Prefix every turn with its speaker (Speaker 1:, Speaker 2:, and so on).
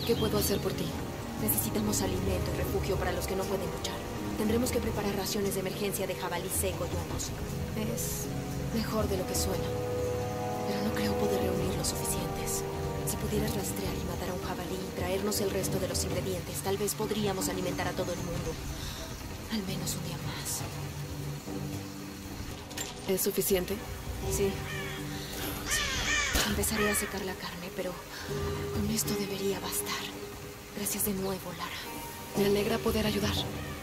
Speaker 1: ¿Qué puedo hacer por ti?
Speaker 2: Necesitamos alimento y refugio para los que no pueden luchar. Tendremos que preparar raciones de emergencia de jabalí seco y hongos. Es mejor de lo que suena, pero no creo poder reunir los suficientes. Si pudieras rastrear y matar a un jabalí y traernos el resto de los ingredientes, tal vez podríamos alimentar a todo el mundo. Al menos un día más.
Speaker 1: ¿Es suficiente?
Speaker 2: Sí. Empezaré a secar la carne, pero con esto debería bastar. Gracias de nuevo, Lara.
Speaker 1: Me alegra poder ayudar.